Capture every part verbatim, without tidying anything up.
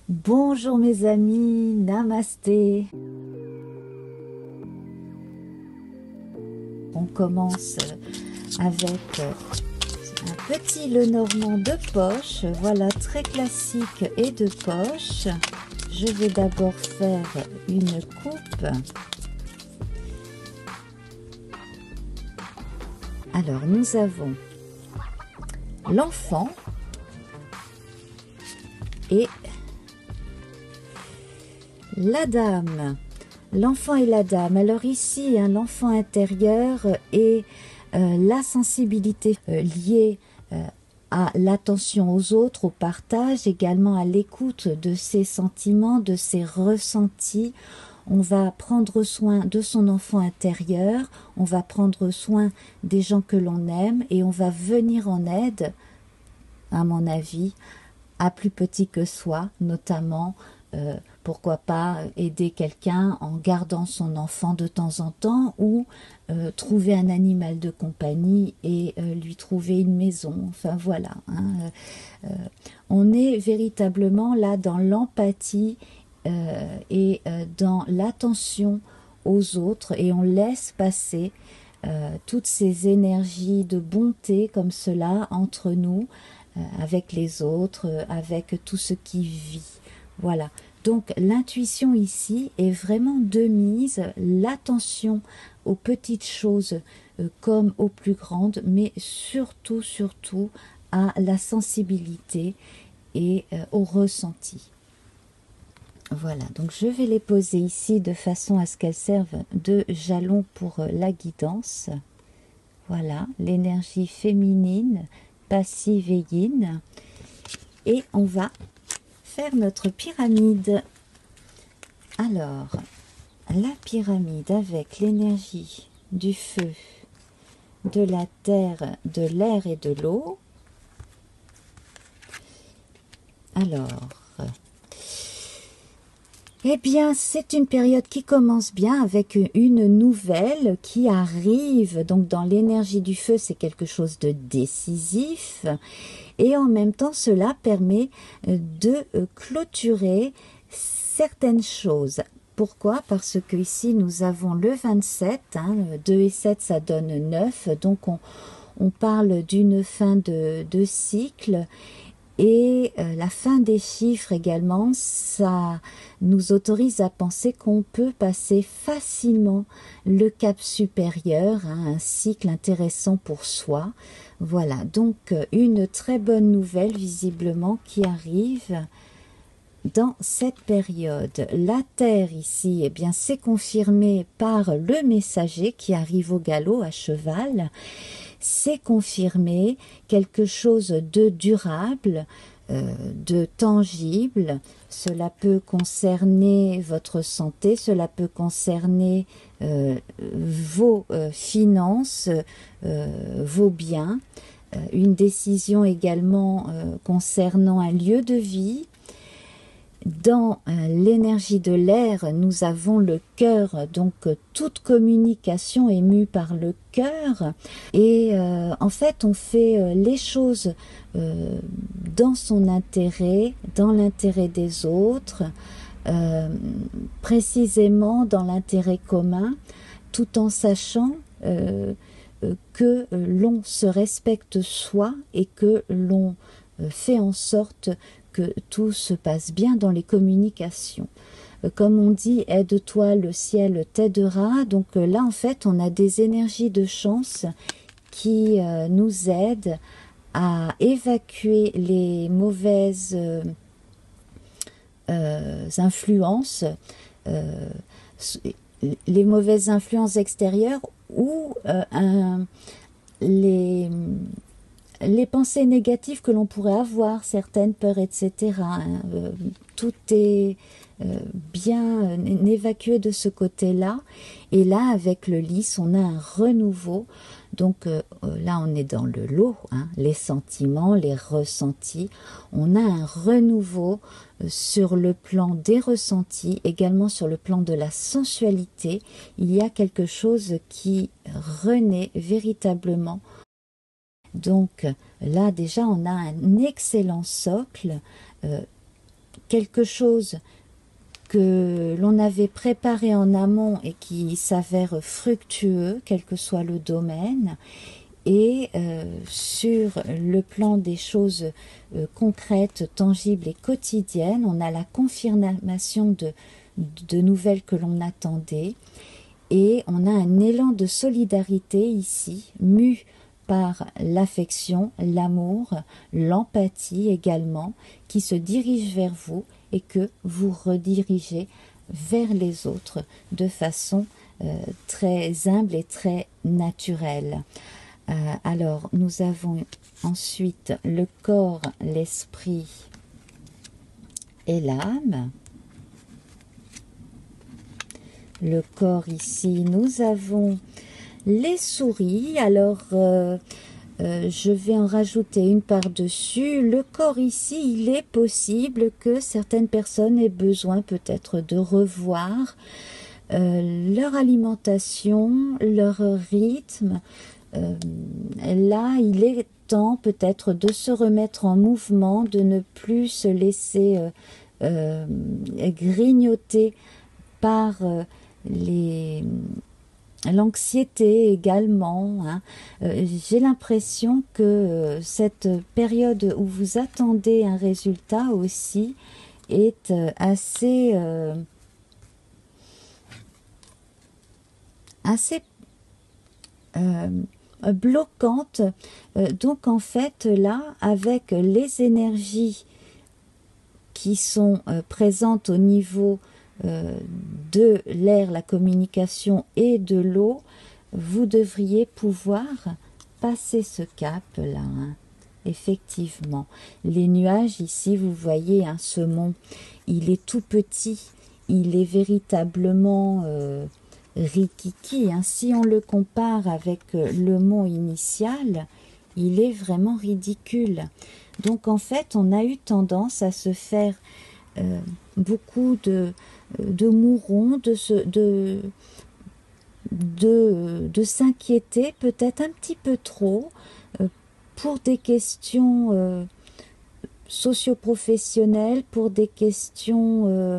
Bonjour mes amis, namasté. On commence avec un petit Lenormand de poche, voilà, très classique et de poche. Je vais d'abord faire une coupe. Alors nous avons l'enfant et la dame. L'enfant et la dame. Alors ici, hein, l'enfant intérieur et euh, la sensibilité euh, liée euh, à l'attention aux autres, au partage, également à l'écoute de ses sentiments, de ses ressentis. On va prendre soin de son enfant intérieur, on va prendre soin des gens que l'on aime et on va venir en aide, à mon avis, à plus petit que soi, notamment euh, pourquoi pas aider quelqu'un en gardant son enfant de temps en temps ou euh, trouver un animal de compagnie et euh, lui trouver une maison. Enfin voilà, hein. euh, on est véritablement là dans l'empathie euh, et euh, dans l'attention aux autres et on laisse passer euh, toutes ces énergies de bonté comme cela entre nous, euh, avec les autres, euh, avec tout ce qui vit. Voilà. Donc l'intuition ici est vraiment de mise, l'attention aux petites choses euh, comme aux plus grandes, mais surtout, surtout à la sensibilité et euh, au ressenti. Voilà, donc je vais les poser ici de façon à ce qu'elles servent de jalon pour euh, la guidance. Voilà, l'énergie féminine, passive et yin. Et on va faire notre pyramide. Alors, la pyramide avec l'énergie du feu, de la terre, de l'air et de l'eau. Alors, eh bien, c'est une période qui commence bien avec une nouvelle qui arrive. Donc, dans l'énergie du feu, c'est quelque chose de décisif. Et en même temps, cela permet de clôturer certaines choses. Pourquoi? Parce que ici, nous avons le vingt-sept. Hein, deux et sept, ça donne neuf. Donc, on, on parle d'une fin de, de cycle. Et euh, la fin des chiffres également, ça nous autorise à penser qu'on peut passer facilement le cap supérieur, hein, un cycle intéressant pour soi. Voilà, donc une très bonne nouvelle visiblement qui arrive dans cette période. La Terre ici, eh bien, c'est confirmé par le messager qui arrive au galop à cheval. C'est confirmé quelque chose de durable, euh, de tangible. Cela peut concerner votre santé, cela peut concerner euh, vos euh, finances, euh, vos biens. Euh, une décision également euh, concernant un lieu de vie. Dans euh, l'énergie de l'air, nous avons le cœur, donc euh, toute communication est mue par le cœur. Et euh, en fait, on fait euh, les choses euh, dans son intérêt, dans l'intérêt des autres, euh, précisément dans l'intérêt commun, tout en sachant euh, euh, que l'on se respecte soi et que l'on euh, fait en sorte que tout se passe bien dans les communications. Comme on dit, aide-toi, le ciel t'aidera. Donc là, en fait, on a des énergies de chance qui euh, nous aident à évacuer les mauvaises euh, euh, influences, euh, les mauvaises influences extérieures ou euh, un, les les pensées négatives que l'on pourrait avoir, certaines peurs, et cetera. Euh, tout est euh, bien évacué de ce côté-là. Et là, avec le lys, on a un renouveau. Donc euh, là, on est dans le lot, hein, les sentiments, les ressentis. On a un renouveau euh, sur le plan des ressentis, également sur le plan de la sensualité. Il y a quelque chose qui renaît véritablement. Donc là déjà on a un excellent socle euh, quelque chose que l'on avait préparé en amont et qui s'avère fructueux, quel que soit le domaine. Et euh, sur le plan des choses euh, concrètes, tangibles et quotidiennes, on a la confirmation de, de nouvelles que l'on attendait. Et on a un élan de solidarité ici, mu par l'affection, l'amour, l'empathie également, qui se dirige vers vous et que vous redirigez vers les autres de façon euh, très humble et très naturelle. Euh, alors, nous avons ensuite le corps, l'esprit et l'âme. Le corps ici, nous avons les souris. Alors, euh, euh, je vais en rajouter une par-dessus. Le corps ici, il est possible que certaines personnes aient besoin peut-être de revoir euh, leur alimentation, leur rythme. Euh, là, il est temps peut-être de se remettre en mouvement, de ne plus se laisser euh, euh, grignoter par euh, les l'anxiété également. Hein. Euh, j'ai l'impression que euh, cette période où vous attendez un résultat aussi est euh, assez euh, assez euh, bloquante. Euh, donc en fait là, avec les énergies qui sont euh, présentes au niveau euh, de l'air, la communication et de l'eau, vous devriez pouvoir passer ce cap là. Hein. Effectivement, les nuages ici, vous voyez, hein, ce mont, il est tout petit, il est véritablement euh, rikiki. Hein. Si on le compare avec le mont initial, il est vraiment ridicule. Donc en fait, on a eu tendance à se faire euh, beaucoup de, de mourons, de, se, de, de, de s'inquiéter peut-être un petit peu trop euh, pour des questions euh, socio-professionnelles, pour des questions euh,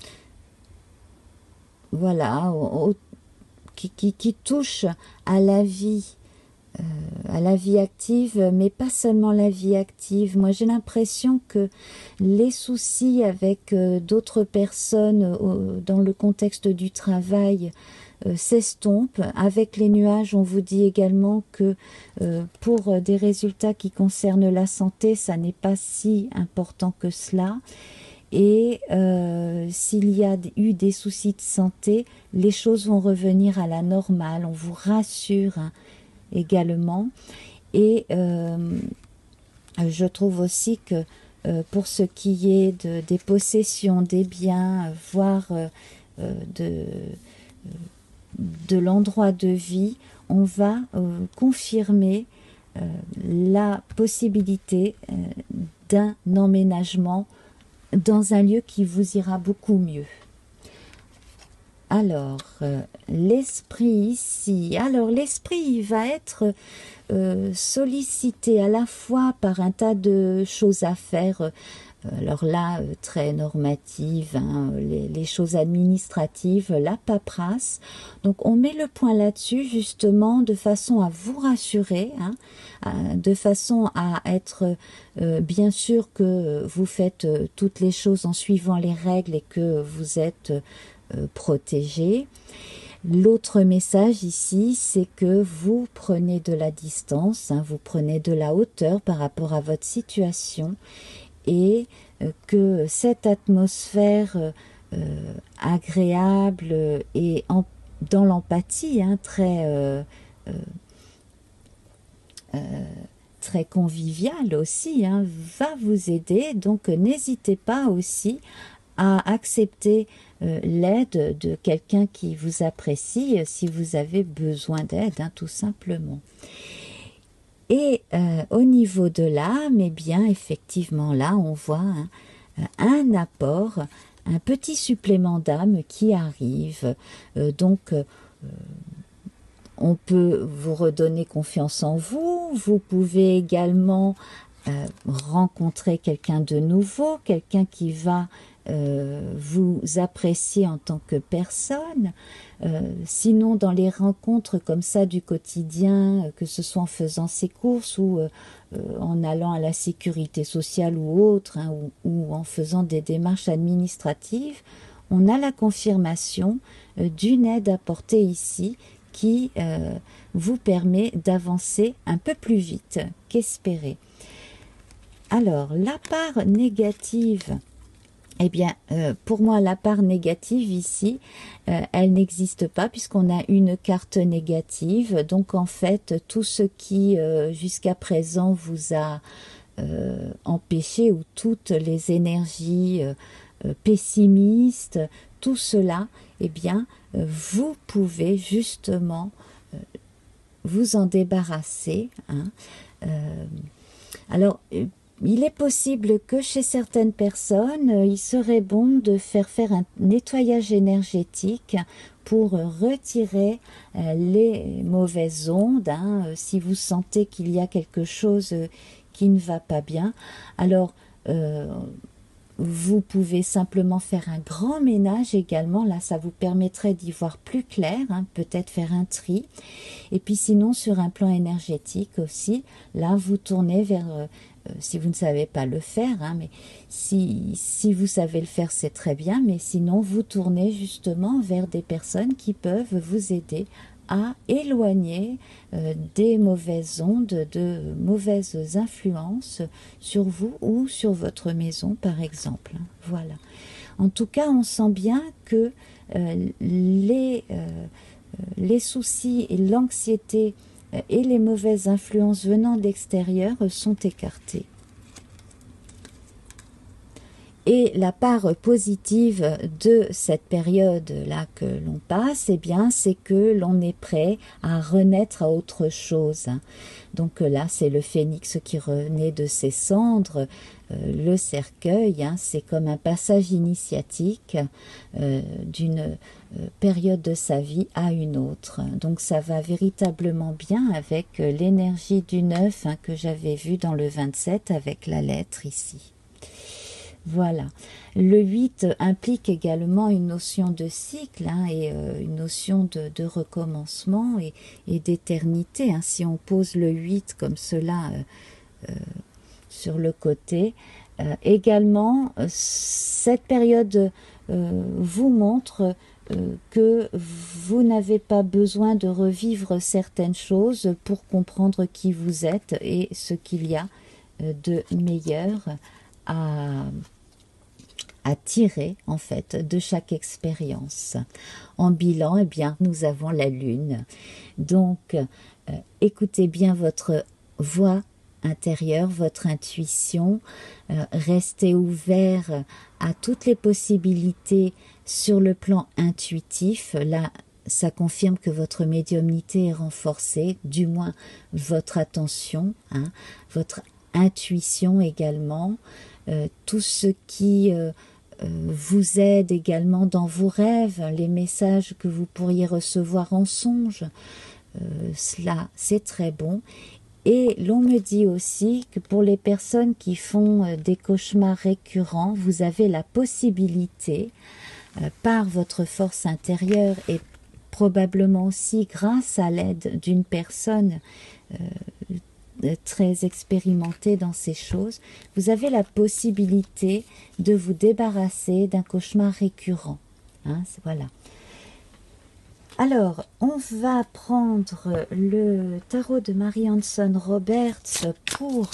voilà, au, au, qui, qui, qui touchent à la vie. Euh, à la vie active, mais pas seulement la vie active. Moi, j'ai l'impression que les soucis avec euh, d'autres personnes euh, dans le contexte du travail euh, s'estompent. Avec les nuages, on vous dit également que euh, pour des résultats qui concernent la santé, ça n'est pas si important que cela. Et euh, s'il y a eu des soucis de santé, les choses vont revenir à la normale. On vous rassure, hein, également. Et euh, je trouve aussi que euh, pour ce qui est de, des possessions, des biens, voire euh, de, de l'endroit de vie, on va euh, confirmer euh, la possibilité euh, d'un emménagement dans un lieu qui vous ira beaucoup mieux. Alors, euh, l'esprit ici, alors l'esprit il va être euh, sollicité à la fois par un tas de choses à faire, euh, alors là, euh, très normatives, hein, les, les choses administratives, la paperasse. Donc on met le point là-dessus justement de façon à vous rassurer, hein, à, de façon à être euh, bien sûr que vous faites euh, toutes les choses en suivant les règles et que vous êtes euh, protégé. L'autre message ici, c'est que vous prenez de la distance, hein, vous prenez de la hauteur par rapport à votre situation et euh, que cette atmosphère euh, euh, agréable et en, dans l'empathie, hein, très, euh, euh, euh, très conviviale aussi, hein, va vous aider. Donc n'hésitez pas aussi à accepter euh, l'aide de quelqu'un qui vous apprécie si vous avez besoin d'aide, hein, tout simplement. Et euh, au niveau de l'âme, eh bien, effectivement, là, on voit hein, un apport, un petit supplément d'âme qui arrive. Euh, donc, euh, on peut vous redonner confiance en vous. Vous pouvez également euh, rencontrer quelqu'un de nouveau, quelqu'un qui va euh, vous apprécier en tant que personne. Euh, sinon, dans les rencontres comme ça du quotidien, euh, que ce soit en faisant ses courses ou euh, euh, en allant à la sécurité sociale ou autre, hein, ou, ou en faisant des démarches administratives, on a la confirmation euh, d'une aide apportée ici qui euh, vous permet d'avancer un peu plus vite qu'espéré. Alors, la part négative, eh bien, euh, pour moi, la part négative ici, euh, elle n'existe pas puisqu'on a une carte négative. Donc, en fait, tout ce qui, euh, jusqu'à présent, vous a euh, empêché, ou toutes les énergies euh, euh, pessimistes, tout cela, eh bien, euh, vous pouvez justement euh, vous en débarrasser. Hein. Euh, alors, euh, il est possible que chez certaines personnes, euh, il serait bon de faire faire un nettoyage énergétique pour retirer euh, les mauvaises ondes. Hein, euh, si vous sentez qu'il y a quelque chose euh, qui ne va pas bien, alors euh, vous pouvez simplement faire un grand ménage également. Là, ça vous permettrait d'y voir plus clair, hein, peut-être faire un tri. Et puis sinon, sur un plan énergétique aussi, là, vous tournez vers... Euh, si vous ne savez pas le faire, hein, mais si, si vous savez le faire, c'est très bien, mais sinon, vous tournez justement vers des personnes qui peuvent vous aider à éloigner euh, des mauvaises ondes, de mauvaises influences sur vous ou sur votre maison, par exemple. Voilà. En tout cas, on sent bien que euh, les, euh, les soucis et l'anxiété et les mauvaises influences venant de l'extérieur sont écartées. Et la part positive de cette période-là que l'on passe, eh bien, c'est que l'on est prêt à renaître à autre chose. Donc là, c'est le phénix qui renaît de ses cendres, euh, le cercueil, hein, c'est comme un passage initiatique euh, d'une euh, période de sa vie à une autre. Donc ça va véritablement bien avec euh, l'énergie du neuf, hein, que j'avais vu dans le vingt-sept avec la lettre ici. Voilà. Le huit implique également une notion de cycle, hein, et euh, une notion de, de recommencement et, et d'éternité. Hein. Si on pose le huit comme cela euh, euh, sur le côté, euh, également, euh, cette période euh, vous montre euh, que vous n'avez pas besoin de revivre certaines choses pour comprendre qui vous êtes et ce qu'il y a euh, de meilleur à... à tirer en fait de chaque expérience. En bilan, eh bien, nous avons la lune. Donc, euh, écoutez bien votre voix intérieure, votre intuition, euh, restez ouvert à toutes les possibilités sur le plan intuitif. Là, ça confirme que votre médiumnité est renforcée, du moins votre attention, hein, votre intuition également, euh, tout ce qui euh, euh, vous aide également dans vos rêves, les messages que vous pourriez recevoir en songe, euh, cela c'est très bon. Et l'on me dit aussi que pour les personnes qui font euh, des cauchemars récurrents, vous avez la possibilité, euh, par votre force intérieure et probablement aussi grâce à l'aide d'une personne euh, très expérimentée dans ces choses, vous avez la possibilité de vous débarrasser d'un cauchemar récurrent. Hein, voilà. Alors, on va prendre le tarot de Mary Hanson Roberts pour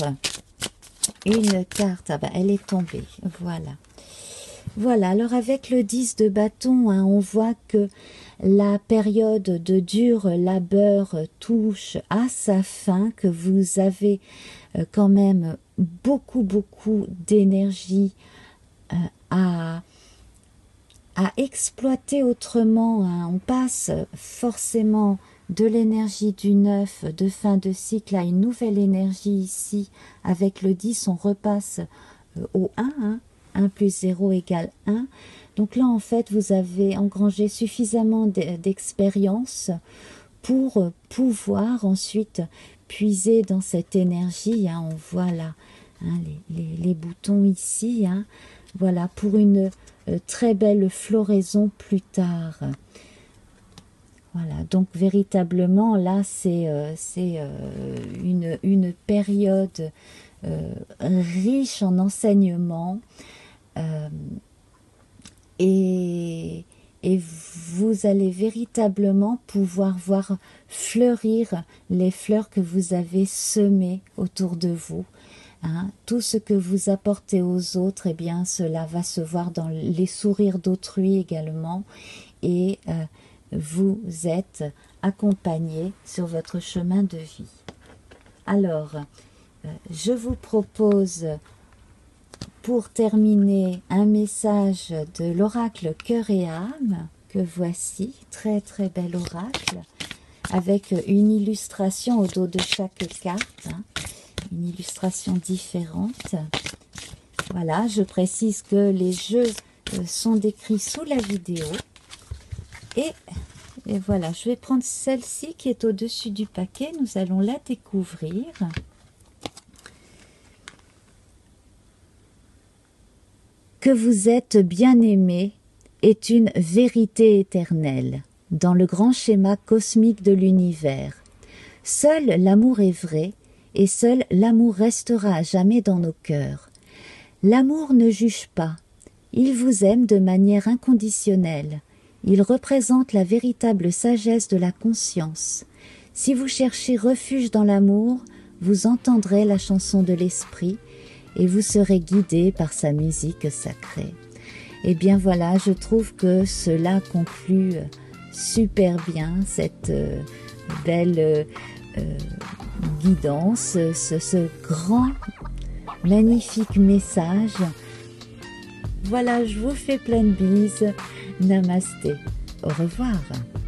une carte. Ah ben, elle est tombée, voilà. Voilà, alors avec le dix de bâton, hein, on voit que la période de dur labeur touche à sa fin, que vous avez euh, quand même beaucoup, beaucoup d'énergie euh, à, à exploiter autrement. Hein. On passe forcément de l'énergie du neuf, de fin de cycle, à une nouvelle énergie ici. Avec le dix, on repasse euh, au un, hein. un plus zéro égale un. Donc là, en fait, vous avez engrangé suffisamment d'expérience pour pouvoir ensuite puiser dans cette énergie. Hein, on voit là hein, les, les, les boutons ici, hein, voilà, pour une euh, très belle floraison plus tard. Voilà, donc véritablement là c'est euh, c'est euh, une, une période euh, riche en enseignements euh, et, et vous allez véritablement pouvoir voir fleurir les fleurs que vous avez semées autour de vous. Hein, tout ce que vous apportez aux autres, eh bien cela va se voir dans les sourires d'autrui également, et euh, vous êtes accompagné sur votre chemin de vie. Alors, euh, je vous propose, pour terminer, un message de l'oracle Cœur et âme, que voici, très très bel oracle, avec une illustration au dos de chaque carte, hein, une illustration différente. Voilà, je précise que les jeux euh, sont décrits sous la vidéo. Et, et voilà, je vais prendre celle-ci qui est au-dessus du paquet. Nous allons la découvrir. Que vous êtes bien-aimé est une vérité éternelle dans le grand schéma cosmique de l'univers. Seul l'amour est vrai et seul l'amour restera à jamais dans nos cœurs. L'amour ne juge pas. Il vous aime de manière inconditionnelle. Il représente la véritable sagesse de la conscience. Si vous cherchez refuge dans l'amour, vous entendrez la chanson de l'esprit et vous serez guidé par sa musique sacrée. Et bien voilà, je trouve que cela conclut super bien cette euh, belle euh, guidance, ce, ce grand, magnifique message. Voilà, je vous fais plein de bises. Namasté. Au revoir.